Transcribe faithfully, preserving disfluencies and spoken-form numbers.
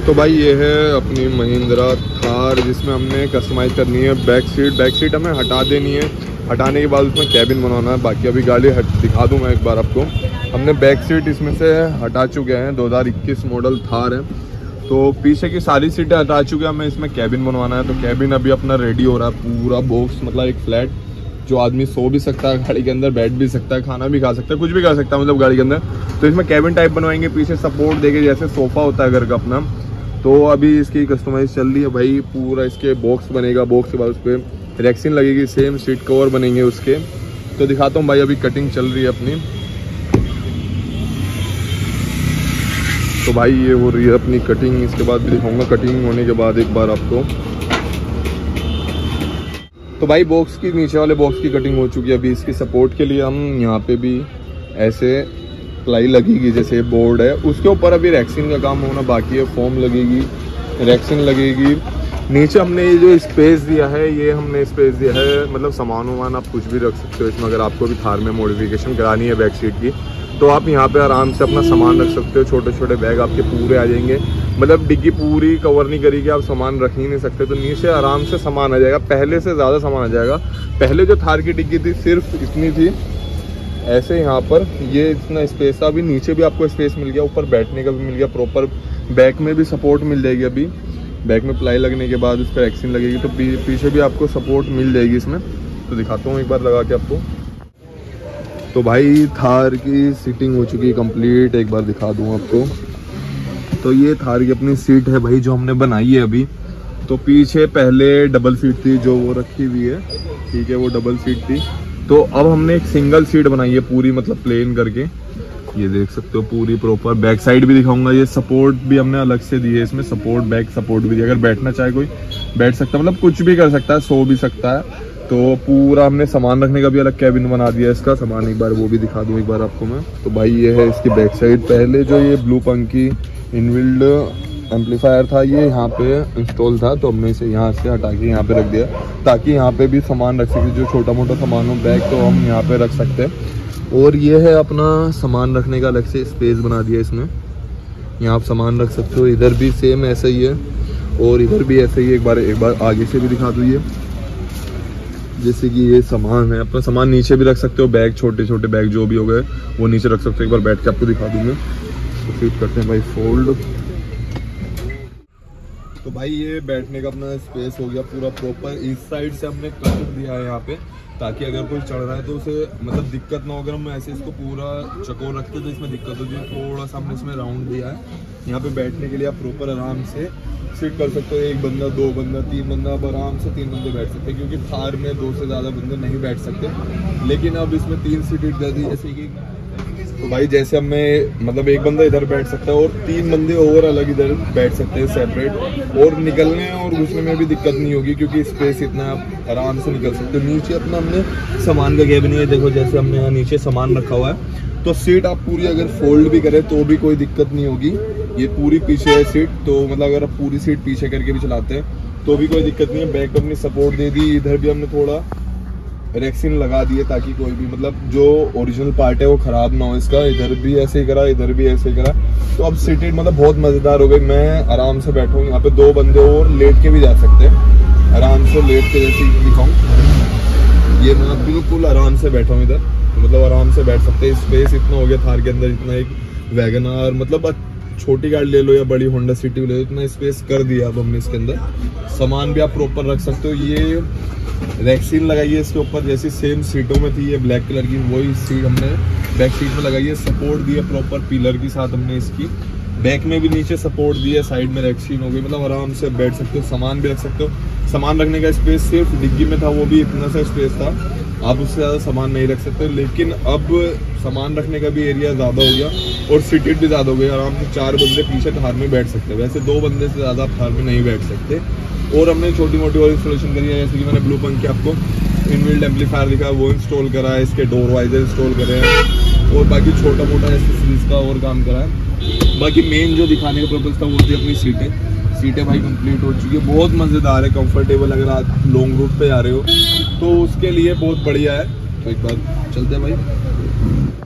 तो भाई ये है अपनी महिंद्रा थार, जिसमें हमने कस्टमाइज़ करनी है बैक सीट। बैक सीट हमें हटा देनी है, हटाने के बाद उसमें कैबिन बनवाना है। बाकी अभी गाड़ी हट दिखा दूँ मैं एक बार आपको। हमने बैक सीट इसमें से हटा चुके हैं, दो हज़ार इक्कीस मॉडल थार है। तो पीछे की सारी सीटें हटा चुके हैं, हमें इसमें कैबिन बनवाना है। तो कैबिन अभी अपना रेडी हो रहा है, पूरा बॉक्स मतलब एक फ्लैट जो आदमी सो भी सकता है गाड़ी के अंदर, बैठ भी सकता है, खाना भी खा सकता है, कुछ भी कर सकता है मतलब गाड़ी के अंदर। तो इसमें कैबिन टाइप बनवाएंगे, पीछे सपोर्ट देके जैसे सोफ़ा होता है घर का अपना। तो अभी इसकी कस्टमाइज चल रही है भाई। पूरा इसके बॉक्स बनेगा, बॉक्स के बाद उस पर रेक्सिन लगेगी, सेम सीट कवर बनेंगे उसके। तो दिखाता हूँ भाई, अभी कटिंग चल रही है अपनी। तो भाई ये हो रही है अपनी कटिंग, इसके बाद भी दिखाऊंगा कटिंग होने के बाद एक बार आपको। तो भाई बॉक्स की नीचे वाले बॉक्स की कटिंग हो चुकी है। अभी इसकी सपोर्ट के लिए हम यहाँ पे भी ऐसे प्लाई लगेगी, जैसे बोर्ड है उसके ऊपर अभी रैक्सिन का काम होना बाकी है। फोम लगेगी, रैक्सिन लगेगी। नीचे हमने ये जो स्पेस दिया है, ये हमने स्पेस दिया है मतलब सामान वामान आप कुछ भी रख सकते हो इसमें। अगर आपको भी थार में मॉडिफिकेशन करानी है बैक सीट की, तो आप यहाँ पे आराम से अपना सामान रख सकते हो। छोटे छोटे बैग आपके पूरे आ जाएंगे, मतलब डिग्गी पूरी कवर नहीं करेगी, आप सामान रख ही नहीं सकते। तो नीचे आराम से सामान आ जाएगा, पहले से ज़्यादा सामान आ जाएगा। पहले जो थार की डिग्गी थी सिर्फ इतनी थी, ऐसे यहाँ पर ये इतना स्पेस था। अभी नीचे भी आपको स्पेस मिल गया, ऊपर बैठने का भी मिल गया प्रॉपर। बैक में भी सपोर्ट मिल जाएगी। अभी बैक में प्लाई लगने के बाद उस पर एक्सिन लगेगी, तो पीछे भी आपको सपोर्ट मिल जाएगी इसमें। तो दिखाता हूँ एक बार लगा के आपको। तो भाई थार की सीटिंग हो चुकी है कंप्लीट, एक बार दिखा दूँ आपको। तो ये थार की अपनी सीट है भाई जो हमने बनाई है अभी। तो पीछे पहले डबल सीट थी जो वो रखी हुई है, ठीक है, वो डबल सीट थी। तो अब हमने एक सिंगल सीट बनाई है पूरी, मतलब प्लेन करके। ये देख सकते हो पूरी प्रॉपर। बैक साइड भी दिखाऊंगा। ये सपोर्ट भी हमने अलग से दी है इसमें, सपोर्ट बैक सपोर्ट भी दिया। अगर बैठना चाहे कोई बैठ सकता है, मतलब कुछ भी कर सकता है, सो भी सकता है। तो पूरा हमने सामान रखने का भी अलग कैबिन बना दिया इसका। सामान एक बार वो भी दिखा दूँ एक बार आपको मैं। तो भाई ये है इसकी बैक साइड। पहले जो ये ब्लू पंक की इनबिल्ड एम्पलीफायर था, ये यहाँ पे इंस्टॉल था, तो हमने इसे यहाँ से हटा के यहाँ पे रख दिया, ताकि यहाँ पे भी सामान रख सके। जो छोटा मोटा सामान हो बैग, तो हम यहाँ पे रख सकते हैं। और ये है अपना सामान रखने का अलग से स्पेस बना दिया इसमें। यहाँ आप सामान रख सकते हो। इधर भी सेम ऐसा ही है और इधर भी ऐसा ही है। एक बार एक बार आगे से भी दिखा दूँ। ये जैसे कि ये सामान है, अपना सामान नीचे भी रख सकते हो। बैग, छोटे छोटे बैग जो भी हो गए वो नीचे रख सकते हो। एक बार बैठ के आपको दिखा दूँगा। तो फिट करते हैं भाई फोल्ड। तो भाई ये बैठने का अपना स्पेस हो गया पूरा प्रॉपर। इस साइड से हमने कट दिया है यहाँ पे, ताकि अगर कोई चढ़ रहा है तो उसे मतलब दिक्कत ना हो। अगर हम ऐसे इसको पूरा चकोर रखते तो इसमें दिक्कत होती है। थोड़ा सा हमने इसमें राउंड दिया है। यहाँ पे बैठने के लिए आप प्रॉपर आराम से सीट कर सकते हो। एक बंदा, दो बंदा, तीन बंदा, अब आराम से तीन बंदे बैठ सकते हैं, क्योंकि थार में दो से ज़्यादा बंदे नहीं बैठ सकते। लेकिन अब इसमें तीन सीटें दे दी, जैसे कि तो भाई जैसे हमें मतलब एक बंदा इधर बैठ सकता है और तीन बंदे और अलग इधर बैठ सकते हैं सेपरेट। और निकलने और घुसने में भी दिक्कत नहीं होगी, क्योंकि स्पेस इतना आप आराम से निकल सकते हो। नीचे अपना हमने सामान का कैबिन है, देखो जैसे हमने यहाँ नीचे सामान रखा हुआ है। तो सीट आप पूरी अगर फोल्ड भी करें तो भी कोई दिक्कत नहीं होगी। ये पूरी पीछे है सीट, तो मतलब अगर आप पूरी सीट पीछे करके भी चलाते हैं तो भी कोई दिक्कत नहीं है। बैक अपनी सपोर्ट दे दी। इधर भी हमने थोड़ा रेक्सिन लगा दिए, ताकि कोई भी मतलब जो ओरिजिनल पार्ट है वो खराब ना हो इसका। इधर भी ऐसे ही करा, इधर भी ऐसे ही करा। तो अब सीटेड मतलब बहुत मज़ेदार हो गई। मैं आराम से बैठा हूँ यहाँ पे, दो बंदे और लेट के भी जा सकते हैं। आराम से लेट के जैसे दिखाऊँ, ये मैं बिल्कुल आराम से बैठा हूँ इधर। तो मतलब आराम से बैठ सकते हैं। स्पेस इतना हो गया थार के अंदर, इतना एक वैगनआर मतलब छोटी गाड़ी ले लो या बड़ी होंडा सिटी ले लो, इतना स्पेस कर दिया अब हमने इसके अंदर। सामान भी आप प्रॉपर रख सकते हो। ये रैक्सिन लगाई है इसके ऊपर, जैसी सेम सीटों में थी ये ब्लैक कलर की, वही सीट हमने बैक सीट में लगाई है। सपोर्ट दिया प्रॉपर पिलर के साथ हमने इसकी। बैक में भी नीचे सपोर्ट दिया, साइड में रैक्सिन हो गई, मतलब आराम से बैठ सकते हो। सामान भी रख सकते हो। सामान रखने का स्पेस सिर्फ डिग्गी में था, वो भी इतना सा स्पेस था, आप उससे ज़्यादा सामान नहीं रख सकते। लेकिन अब सामान रखने का भी एरिया ज़्यादा हो गया और सीटेड भी ज़्यादा हो गई। आराम से चार बंदे पीछे थार में बैठ सकते हैं। वैसे दो बंदे से ज़्यादा आप थार में नहीं बैठ सकते। और हमने छोटी मोटी और इंस्टॉलेशन करी है, जैसे कि मैंने ब्लू पंक के आपको इनबिल्ट एम्पलीफायर दिखा, वो इंस्टॉल करा है। इसके डोर वाइजर इंस्टॉल करे हैं और बाकी छोटा मोटा एक्सेसरीज का और काम करा है। बाकी मेन जो दिखाने का पर्पज़ था वो थी अपनी सीटें। सीटें भाई कंप्लीट हो चुकी है, बहुत मज़ेदार है, कंफर्टेबल। अगर आप लॉन्ग रूट पे आ रहे हो तो उसके लिए बहुत बढ़िया है। तो एक बार चलते हैं भाई।